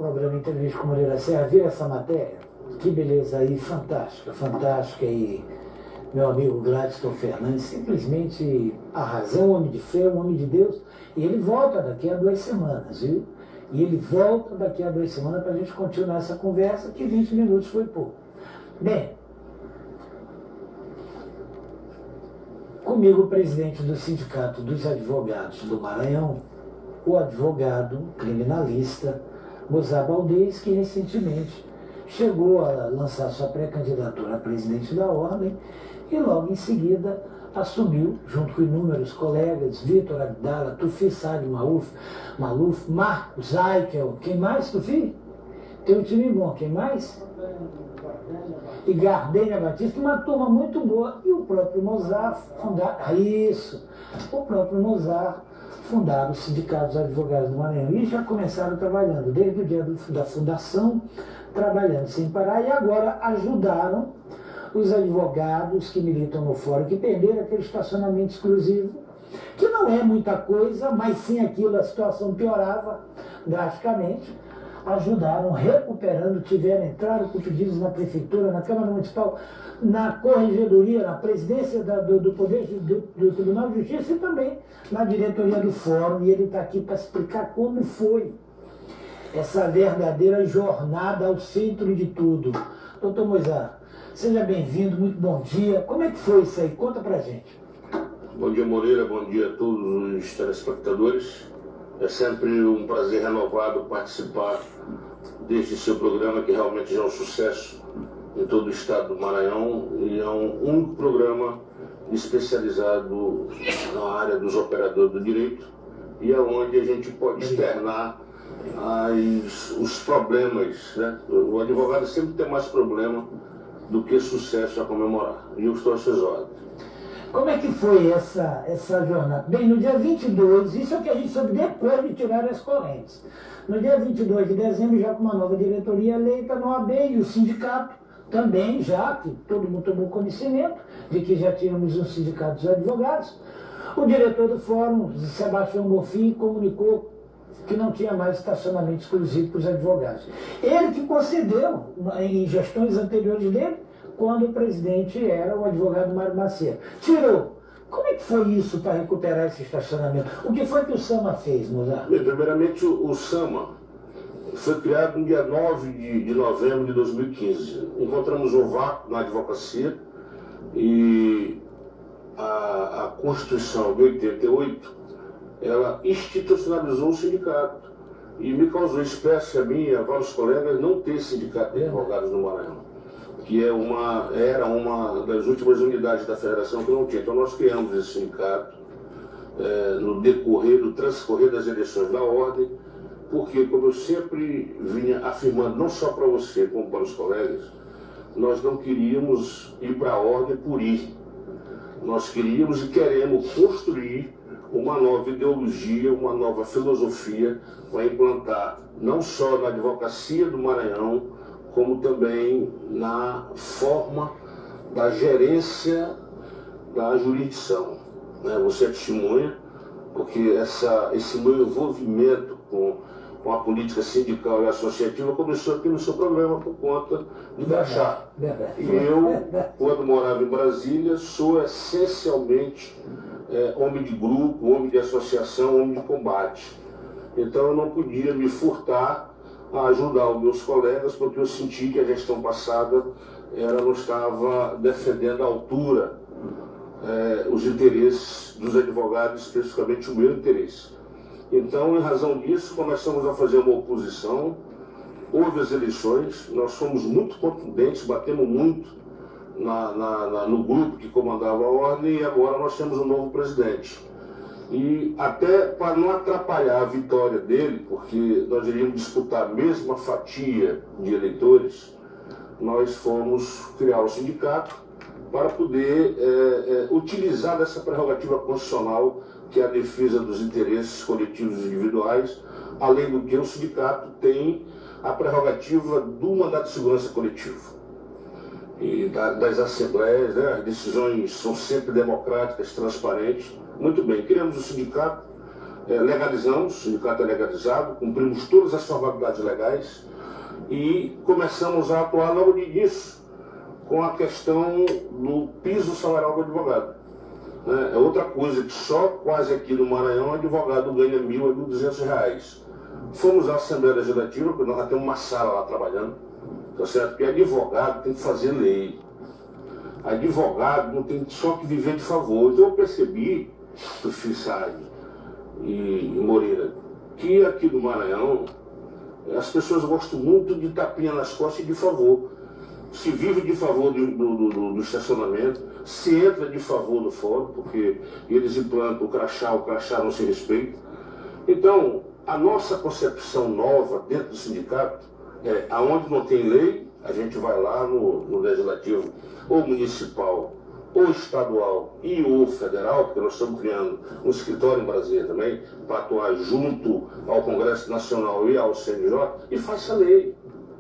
programa Entrevista com Moreira Serra, viu essa matéria? Que beleza aí, fantástica, fantástica. E meu amigo Gladstone Fernandes, simplesmente a razão, homem de fé, um homem de Deus, e ele volta daqui a 2 semanas, viu? E ele volta daqui a 2 semanas para a gente continuar essa conversa, que 20 minutos foi pouco. Bem, comigo o presidente do Sindicato dos Advogados do Maranhão, o advogado criminalista Mozar Baldez, que recentemente chegou a lançar sua pré-candidatura a presidente da Ordem e logo em seguida assumiu, junto com inúmeros colegas, Vitor Abdala, Tufi Salim Maluf, Marcos Zaikel, quem mais, Tufi? Tem um time bom, quem mais? E Gardênia Batista, uma turma muito boa, e o próprio Mozar fundaram o Sindicato dos Advogados do Maranhão, e já começaram trabalhando desde o dia da fundação, trabalhando sem parar, e agora ajudaram os advogados que militam no fórum, que perderam aquele estacionamento exclusivo, que não é muita coisa, mas sim aquilo, a situação piorava drasticamente. Ajudaram, recuperando, entraram com pedidos na prefeitura, na Câmara Municipal, na Corregedoria, na presidência do Poder do Tribunal de Justiça e também na diretoria do Fórum. E ele está aqui para explicar como foi essa verdadeira jornada ao centro de tudo. Doutor Mozar, seja bem-vindo, muito bom dia. Como é que foi isso aí? Conta pra gente. Bom dia, Moreira, bom dia a todos os telespectadores. É sempre um prazer renovado participar deste seu programa, que realmente já é um sucesso em todo o estado do Maranhão, e é um único programa especializado na área dos operadores do direito, e é onde a gente pode externar os problemas, né? O advogado sempre tem mais problema do que sucesso a comemorar, e eu estou a suas ordens. Como é que foi essa jornada? Bem, no dia 22, isso é o que a gente soube depois de tirar as correntes. No dia 22 de dezembro, já com uma nova diretoria eleita no AB e o sindicato também, já que todo mundo tomou conhecimento de que já tínhamos um sindicato dos advogados, o diretor do fórum, Sebastião Bonfim, comunicou que não tinha mais estacionamento exclusivo para os advogados. Ele que concedeu, em gestões anteriores dele, quando o presidente era o advogado Mário Macedo. Tirou. Como é que foi isso para recuperar esse estacionamento? O que foi que o SAMA fez, Mozar? Bem, primeiramente, o SAMA foi criado no dia 9 de novembro de 2015. Encontramos um vácuo na advocacia e a Constituição de 88, ela institucionalizou o sindicato e me causou espécie a mim e a vários colegas não ter sindicato de advogados no Maranhão, que era uma das últimas unidades da federação que não tinha. Então nós criamos esse sindicato no transcorrer das eleições da Ordem, porque, como eu sempre vinha afirmando, não só para você, como para os colegas, nós não queríamos ir para a Ordem por ir. Nós queríamos e queremos construir uma nova ideologia, uma nova filosofia para implantar, não só na advocacia do Maranhão, como também na forma da gerência da jurisdição. Você é testemunha, porque esse meu envolvimento com a política sindical e associativa começou aqui no seu programa por conta de Brachá. E eu, quando morava em Brasília, sou essencialmente homem de grupo, homem de associação, homem de combate. Então eu não podia me furtar a ajudar os meus colegas, porque eu senti que a gestão passada ela não estava defendendo à altura os interesses dos advogados, especificamente o meu interesse. Então, em razão disso, começamos a fazer uma oposição, houve as eleições, nós fomos muito contundentes, batemos muito no grupo que comandava a Ordem, e agora nós temos um novo presidente. E até para não atrapalhar a vitória dele, porque nós iríamos disputar a mesma fatia de eleitores, nós fomos criar o sindicato para poder utilizar dessa prerrogativa constitucional, que é a defesa dos interesses coletivos e individuais, além do que o sindicato tem a prerrogativa do mandato de segurança coletivo. E das assembleias, né, as decisões são sempre democráticas, transparentes. Muito bem, criamos o sindicato, legalizamos, o sindicato é legalizado, cumprimos todas as formalidades legais e começamos a atuar logo de início com a questão do piso salarial do advogado. É outra coisa que só quase aqui no Maranhão o advogado ganha R$ 1.000 a R$ 1.200. Fomos à Assembleia Legislativa, porque nós já temos uma sala lá trabalhando, tá certo? Porque advogado tem que fazer lei. Advogado não tem só que viver de favor. Então eu percebi, Tufi Saad e Moreira, que aqui no Maranhão as pessoas gostam muito de tapinha nas costas e de favor. Se vive de favor do estacionamento, se entra de favor do fórum, porque eles implantam o crachá não se respeita. Então, a nossa concepção nova dentro do sindicato é, aonde não tem lei, a gente vai lá no legislativo, ou municipal, ou estadual e ou federal, porque nós estamos criando um escritório em Brasília também, para atuar junto ao Congresso Nacional e ao CNJ, e faça lei.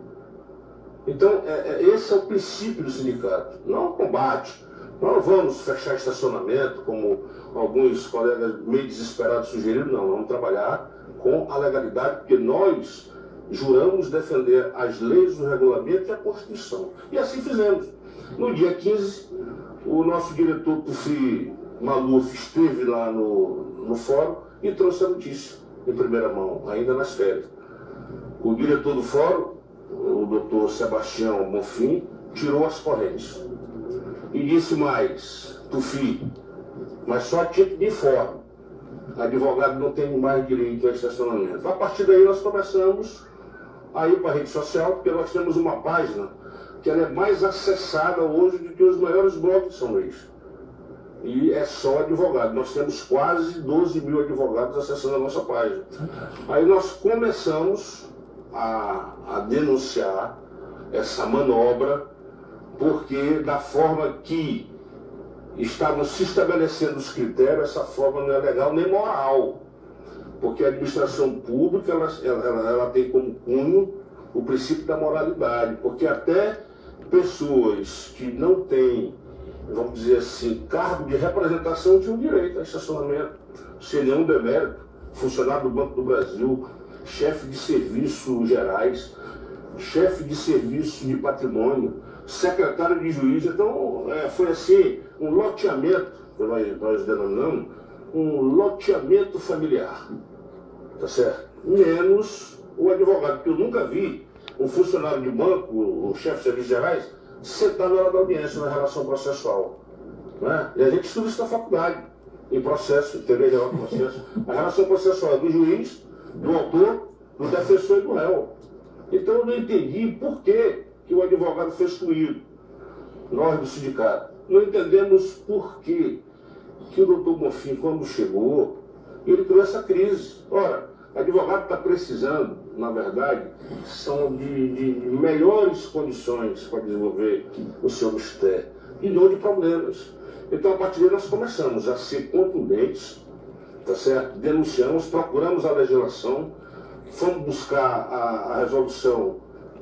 Então, esse é o princípio do sindicato, não combate. Não vamos fechar estacionamento, como alguns colegas meio desesperados sugeriram, não, vamos trabalhar com a legalidade, porque nós juramos defender as leis, o regulamento e a Constituição. E assim fizemos. No dia 15, o nosso diretor Tufi Maluf esteve lá no fórum e trouxe a notícia em primeira mão, ainda nas férias. O diretor do fórum, o doutor Sebastião Bonfim, tirou as correntes. E disse mais, Tufi, mas só a título de informe. Advogado não tem mais direito a estacionamento. A partir daí nós começamos a ir para a rede social, porque nós temos uma página que ela é mais acessada hoje do que os maiores blogs de São Luís. E é só advogado. Nós temos quase 12 mil advogados acessando a nossa página. Aí nós começamos a denunciar essa manobra, porque da forma que estavam se estabelecendo os critérios, essa forma não é legal nem moral. Porque a administração pública ela tem como cunho o princípio da moralidade, porque até pessoas que não têm, vamos dizer assim, cargo de representação tinham direito a estacionamento, sem nenhum demérito. Funcionário do Banco do Brasil, chefe de serviços gerais, chefe de serviço de patrimônio, secretário de juiz. Então, foi assim, um loteamento, que nós denominamos, um loteamento familiar, tá certo? Menos o advogado, porque eu nunca vi um funcionário de banco, o chefe de serviços gerais, sentar na hora da audiência na relação processual. Né? E a gente estuda isso na faculdade, em processo, teoria geral do processo. A relação processual é do juiz, do autor, do defensor e do réu. Então eu não entendi por que o advogado foi excluído, nós do sindicato. Não entendemos por que o doutor Bonfim, quando chegou, ele criou essa crise. Ora, o advogado está precisando, na verdade, são de melhores condições para desenvolver o seu mistério e não de problemas. Então, a partir daí, nós começamos a ser contundentes, tá certo? Denunciamos, procuramos a legislação, fomos buscar a resolução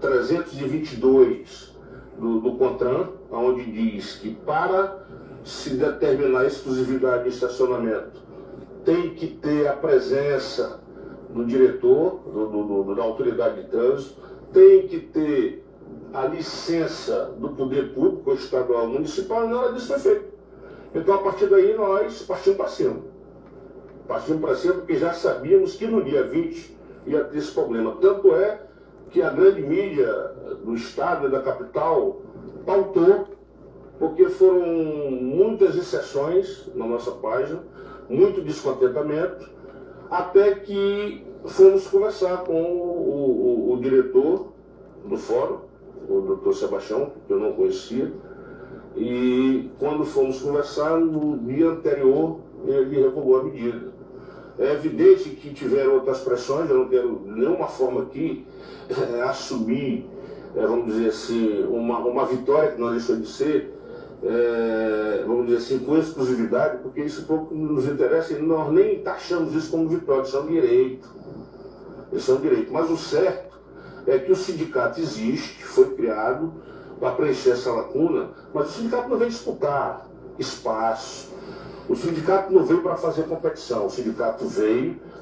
322 do CONTRAN, onde diz que para se determinar a exclusividade de estacionamento tem que ter a presença do diretor, da autoridade de trânsito, tem que ter a licença do poder público, estadual, municipal, e nada disso foi feito. Então, a partir daí, nós partimos para cima. Partimos para cima porque já sabíamos que no dia 20 ia ter esse problema. Tanto é que a grande mídia do estado e da capital pautou, porque foram muitas exceções na nossa página, muito descontentamento, até que fomos conversar com o diretor do fórum, o doutor Sebastião, que eu não conhecia, e quando fomos conversar, no dia anterior, ele revogou a medida. É evidente que tiveram outras pressões, eu não quero de nenhuma forma aqui assumir, vamos dizer assim, uma vitória que não deixou de ser, vamos dizer assim, com exclusividade, porque isso pouco nos interessa e nós nem taxamos isso como vitória, isso é um direito. Isso é um direito. Mas o certo é que o sindicato existe, foi criado para preencher essa lacuna, mas o sindicato não veio disputar espaço, o sindicato não veio para fazer competição, o sindicato veio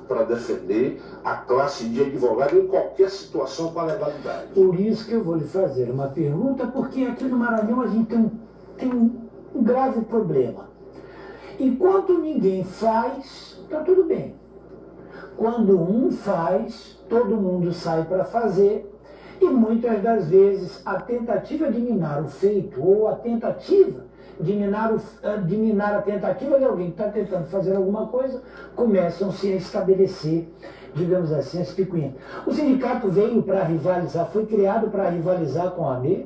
para defender a classe de advogado em qualquer situação com a legalidade. Por isso que eu vou lhe fazer uma pergunta, porque aqui no Maranhão a gente tem um grave problema. Enquanto ninguém faz, está tudo bem. Quando um faz, todo mundo sai para fazer, e muitas das vezes a tentativa de minar o feito, ou a tentativa de minar a tentativa de alguém que está tentando fazer alguma coisa, começam-se a estabelecer, digamos assim, as picuinhas. O sindicato veio para rivalizar, foi criado para rivalizar com a OAB?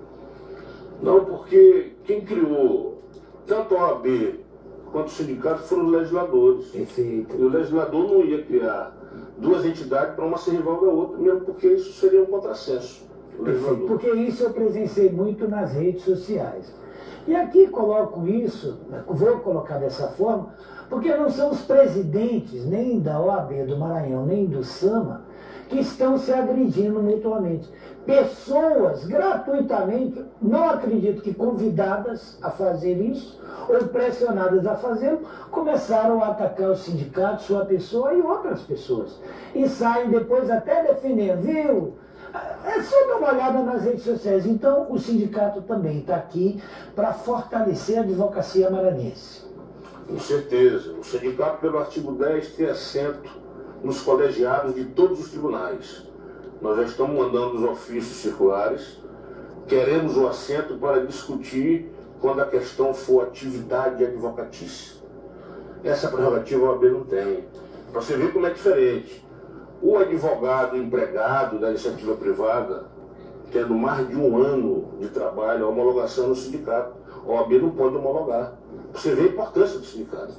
Não, porque quem criou tanto a OAB quanto o sindicato foram os legisladores. Perfeito. E o legislador não ia criar duas entidades para uma ser rival da outra, mesmo porque isso seria um contrassenso. Perfeito. Porque isso eu presenciei muito nas redes sociais. E aqui coloco isso, vou colocar dessa forma, porque não são os presidentes nem da OAB do Maranhão, nem do SAMA, que estão se agredindo mutuamente. Pessoas gratuitamente, não acredito que convidadas a fazer isso, ou pressionadas a fazê-lo, começaram a atacar o sindicato, sua pessoa e outras pessoas. E saem depois até defendendo, viu? É só dar uma olhada nas redes sociais. Então, o sindicato também está aqui para fortalecer a advocacia maranhense. Com certeza. O sindicato, pelo artigo 10, tem assento nos colegiados de todos os tribunais. Nós já estamos mandando os ofícios circulares. Queremos o assento para discutir quando a questão for atividade advocatícia. Essa prerrogativa a OAB não tem. Para você ver como é diferente. O advogado empregado da iniciativa privada, tendo mais de 1 ano de trabalho, a homologação no sindicato, a OAB não pode homologar. Você vê a importância do sindicato.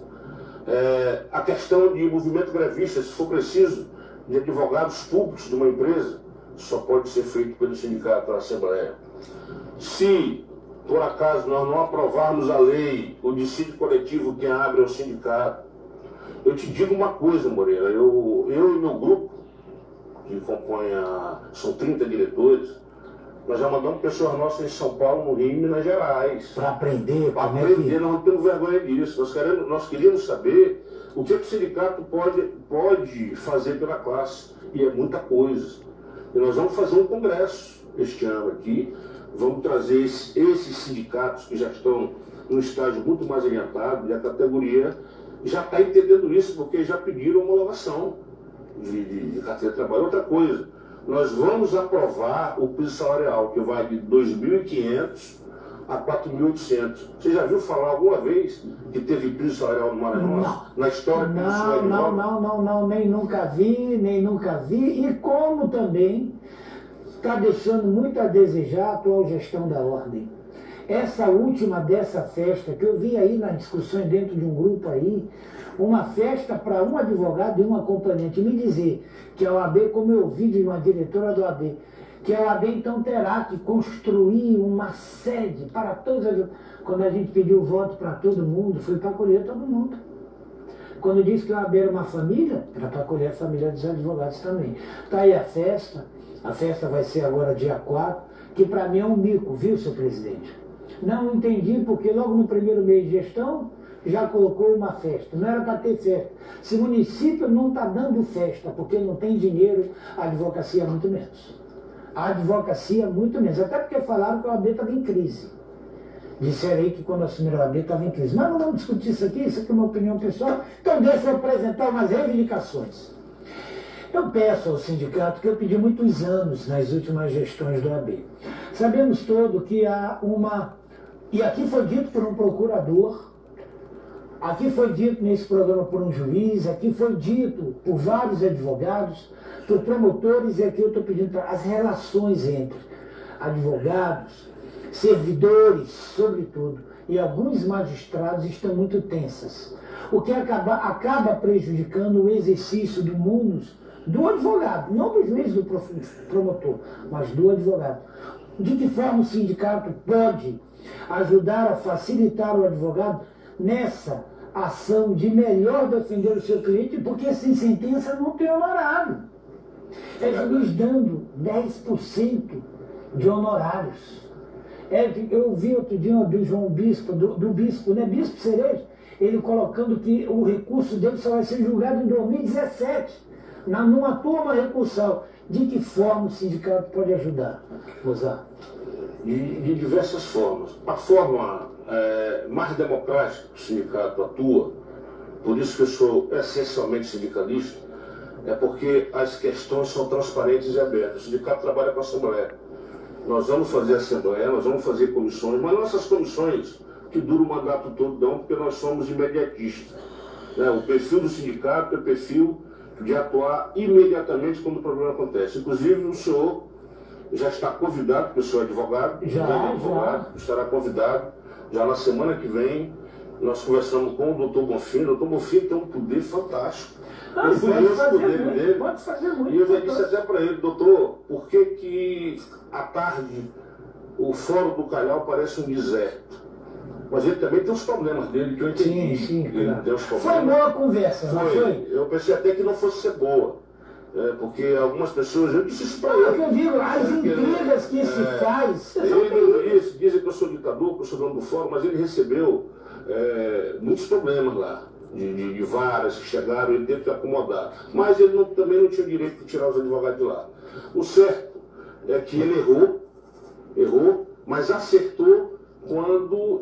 A questão de movimento grevista, se for preciso, de advogados públicos de uma empresa, só pode ser feito pelo sindicato, pela Assembleia. Se, por acaso, nós não aprovarmos a lei, o dissídio coletivo quem abre é o sindicato. Eu te digo uma coisa, Moreira, eu e meu grupo, que compõe são 30 diretores, nós já mandamos pessoas nossas em São Paulo, no Rio e Minas Gerais. Para aprender. Para aprender, nós não temos vergonha disso. Nós queríamos saber o que o sindicato pode fazer pela classe. E é muita coisa. E nós vamos fazer um congresso este ano aqui, vamos trazer esses sindicatos que já estão num estágio muito mais adiantado, e a categoria já está entendendo isso, porque já pediram homologação de carteira de trabalho. Outra coisa, nós vamos aprovar o piso salarial, que vai de 2.500 a 4.800. Você já viu falar alguma vez que teve piso salarial no Maranhão? Não. Na história do piso salarial? Não, nem nunca vi. E como também está deixando muito a desejar a atual gestão da ordem. Essa última dessa festa, que eu vi aí nas discussões dentro de um grupo aí, uma festa para um advogado e um acompanhante me dizer que a OAB, como eu vi de uma diretora da OAB, que a OAB então terá que construir uma sede para todos os... Quando a gente pediu voto para todo mundo, foi para acolher todo mundo. Quando disse que a OAB era uma família, era para acolher a família dos advogados também. Está aí a festa vai ser agora dia 4, que para mim é um mico, viu, seu presidente? Não entendi porque logo no primeiro mês de gestão já colocou uma festa. Não era para ter festa. Se o município não está dando festa porque não tem dinheiro, a advocacia muito menos. A advocacia muito menos. Até porque falaram que a OAB estava em crise. Disseram aí que quando assumiram a OAB estava em crise. Mas não vamos discutir isso aqui é uma opinião pessoal. Então deixa eu apresentar umas reivindicações. Eu peço ao sindicato, que eu pedi muitos anos nas últimas gestões do OAB. Sabemos todo que há uma... E aqui foi dito por um procurador, aqui foi dito nesse programa por um juiz, aqui foi dito por vários advogados, por promotores, e aqui eu estou pedindo para as relações entre advogados, servidores, sobretudo, e alguns magistrados estão muito tensas, o que acaba prejudicando o exercício do munus do advogado, não do juiz, do promotor, mas do advogado. De que forma o sindicato pode ajudar a facilitar o advogado nessa ação de melhor defender o seu cliente, porque sem sentença não tem honorário. É juiz dando 10% de honorários. Eu vi outro dia do João Bispo, do Bispo, né? Bispo Cerejo, ele colocando que o recurso dele só vai ser julgado em 2017, numa turma recursal. De que forma o sindicato pode ajudar, Mozart? De diversas formas. A forma mais democrática que o sindicato atua, por isso que eu sou essencialmente sindicalista, é porque as questões são transparentes e abertas. O sindicato trabalha com a Assembleia. Nós vamos fazer Assembleia, nós vamos fazer comissões, mas não essas comissões que duram o mandato todo, não, porque nós somos imediatistas. O perfil do sindicato é perfil de atuar imediatamente quando o problema acontece. Inclusive, o senhor já está convidado, porque o senhor é advogado, estará convidado, já na semana que vem. Nós conversamos com o doutor Bonfim. O doutor Bonfim tem um poder fantástico. Eu fui ver o poder dele. Pode fazer muito. E eu já disse até para ele, doutor, por que à tarde o Fórum do Calhau parece um deserto? Mas ele também tem os problemas dele, que eu entendi. Sim, ele claro. tem os problemas. Foi boa a conversa, não foi? Eu pensei até que não fosse ser boa. Porque algumas pessoas, eu disse isso para ele. Eu digo, as intrigas que se faz. Dizem que eu sou ditador, que eu sou dono do fórum, mas ele recebeu muitos problemas lá, de varas que chegaram, ele teve que acomodar. Mas ele também não tinha o direito de tirar os advogados de lá. O certo é que ele errou, mas acertou quando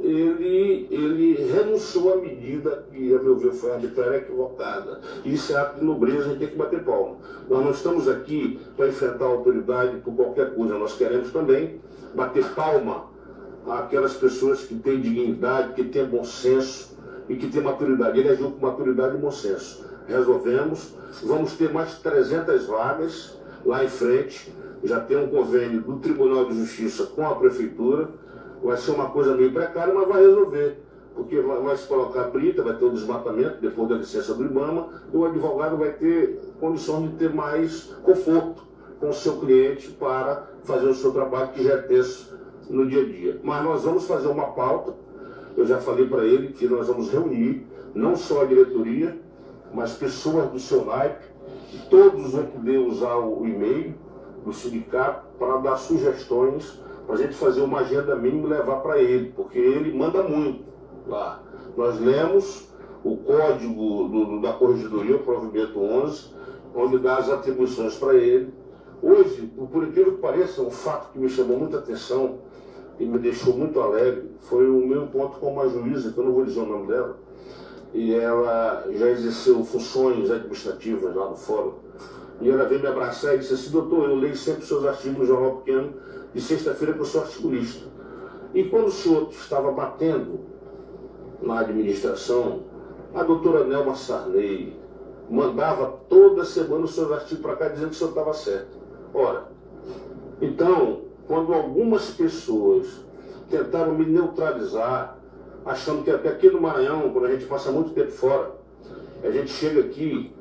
ele renunciou à medida que, a meu ver, foi arbitrária e equivocada. Isso é ato de nobreza, a gente tem que bater palma. Nós não estamos aqui para enfrentar a autoridade por qualquer coisa, nós queremos também bater palma àquelas pessoas que têm dignidade, que têm bom senso e que têm maturidade. Ele agiu com maturidade e bom senso. Resolvemos, vamos ter mais de 300 vagas lá em frente, já tem um convênio do Tribunal de Justiça com a Prefeitura. Vai ser uma coisa meio precária, mas vai resolver. Porque vai se colocar a brita, vai ter o desmatamento depois da licença do IBAMA, e o advogado vai ter condições de ter mais conforto com o seu cliente para fazer o seu trabalho, que já é tenso no dia a dia. Mas nós vamos fazer uma pauta, eu já falei para ele que nós vamos reunir não só a diretoria, mas pessoas do seu naipe, todos vão poder usar o e-mail do sindicato para dar sugestões, para a gente fazer uma agenda mínima e levar para ele, porque ele manda muito lá. Nós lemos o código da Corregedoria, o provimento 11, onde dá as atribuições para ele. Hoje, por incrível que pareça, um fato que me chamou muita atenção e me deixou muito alegre foi o meu encontro com uma juíza, que eu não vou dizer o nome dela, e ela já exerceu funções administrativas lá no fórum. E ela veio me abraçar e disse assim: doutor, eu leio sempre os seus artigos no Jornal Pequeno, de sexta-feira que eu sou articulista. E quando o senhor estava batendo na administração, a doutora Nelma Sarney mandava toda semana os seus artigos para cá dizendo que o senhor estava certo. Ora, então, quando algumas pessoas tentaram me neutralizar, achando que até aqui no Maranhão, quando a gente passa muito tempo fora, a gente chega aqui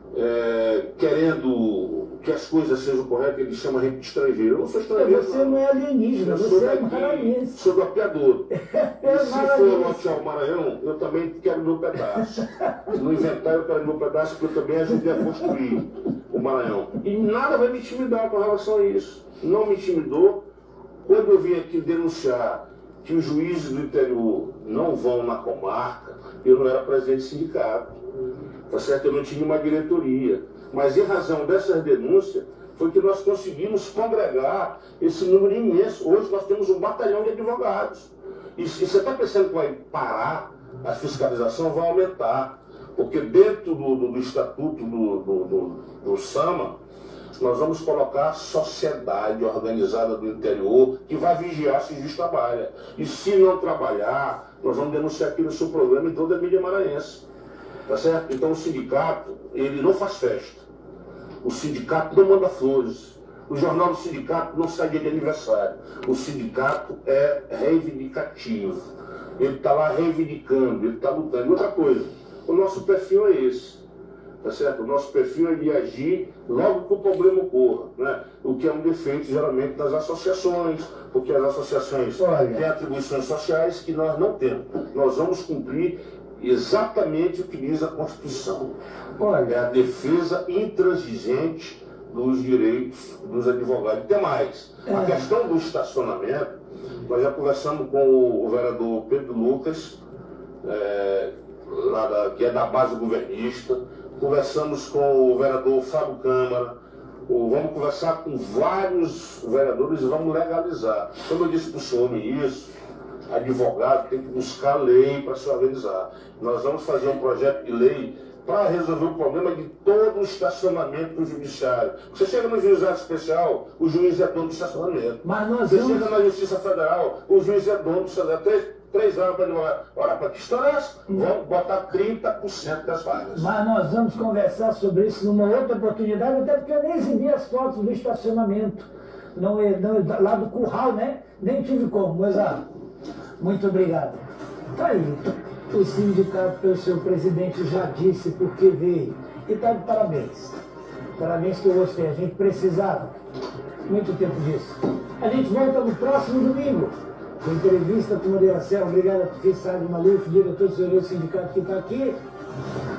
querendo que as coisas sejam corretas, ele chama a gente de estrangeiro. Eu não sou estrangeiro. Você não é alienígena, você é maranhense. Sou do apiador. E se for lotear o Maranhão, eu também quero meu pedaço. No inventário eu quero meu pedaço, porque eu também ajudei a construir o Maranhão. E nada vai me intimidar com relação a isso. Não me intimidou. Quando eu vim aqui denunciar que os juízes do interior não vão na comarca, eu não era presidente de sindicato. Tá certo? Eu não tinha uma diretoria. Mas em razão dessas denúncias, foi que nós conseguimos congregar esse número imenso. Hoje nós temos um batalhão de advogados. E se você está pensando que vai parar, a fiscalização vai aumentar. Porque dentro do estatuto do SAMA, nós vamos colocar a sociedade organizada do interior que vai vigiar se o juiz trabalha. E se não trabalhar, nós vamos denunciar aqui no seu programa em toda a mídia maranhense. Tá certo? Então o sindicato, ele não faz festa. O sindicato não manda flores. O jornal do sindicato não sai de aniversário. O sindicato é reivindicativo. Ele está lá reivindicando, ele está lutando. E outra coisa, o nosso perfil é esse. Tá certo? O nosso perfil é de agir logo que o problema ocorra, né? O que é um defeito geralmente das associações, porque as associações têm atribuições sociais que nós não temos. Nós vamos cumprir exatamente o que diz a Constituição. É a defesa intransigente dos direitos dos advogados. Tem mais. A questão do estacionamento, nós já conversamos com o vereador Pedro Lucas, que é da base governista, conversamos com o vereador Fábio Câmara, vamos conversar com vários vereadores e vamos legalizar. Como eu disse para o senhor ministro, advogado tem que buscar lei para se organizar. Nós vamos fazer um projeto de lei para resolver o problema de todo o estacionamento do judiciário. Você chega no juizado especial, o juiz é dono do estacionamento. Você chega na Justiça Federal, o juiz é dono do estacionamento. 3 anos para advogar. Ora, para que história é essa? Vamos botar 30% das vagas. Mas nós vamos conversar sobre isso numa outra oportunidade, até porque eu nem exibi as fotos do estacionamento. Lá do curral, né? Nem tive como, mas muito obrigado. Tá aí. O sindicato, pelo seu presidente, já disse por que veio. E tá de parabéns. Parabéns que eu gostei. A gente precisava. Muito tempo disso. A gente volta no próximo domingo. Com entrevista com Maria Céu. Obrigado a Fissar de Maluf, diretor do Senhor Sindicato que está aqui.